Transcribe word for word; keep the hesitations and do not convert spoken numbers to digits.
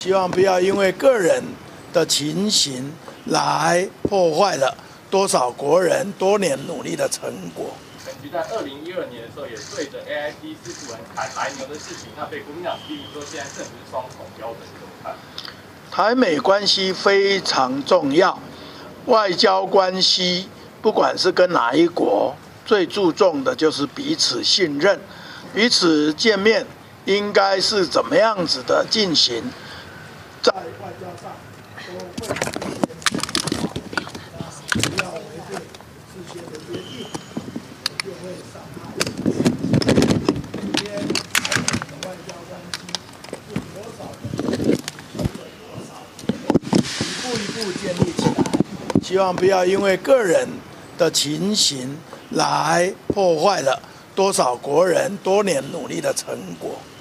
希望不要因为个人的情形来破坏了多少国人多年努力的成果。 本局在二零一二年的时候也对着 A I T 司主人谈来牛的事情，那被国民党批评说现在政府是双重标准，怎么看？ 台美关系非常重要，外交关系不管是跟哪一国，最注重的就是彼此信任，彼此见面应该是怎么样子的进行，在外交上都会不要违背事先的约定，就会伤害。今天台美的外交关系是多少的，多少，一步一步建立起来。希望不要因为个人的情形来破坏了多少国人多年努力的成果。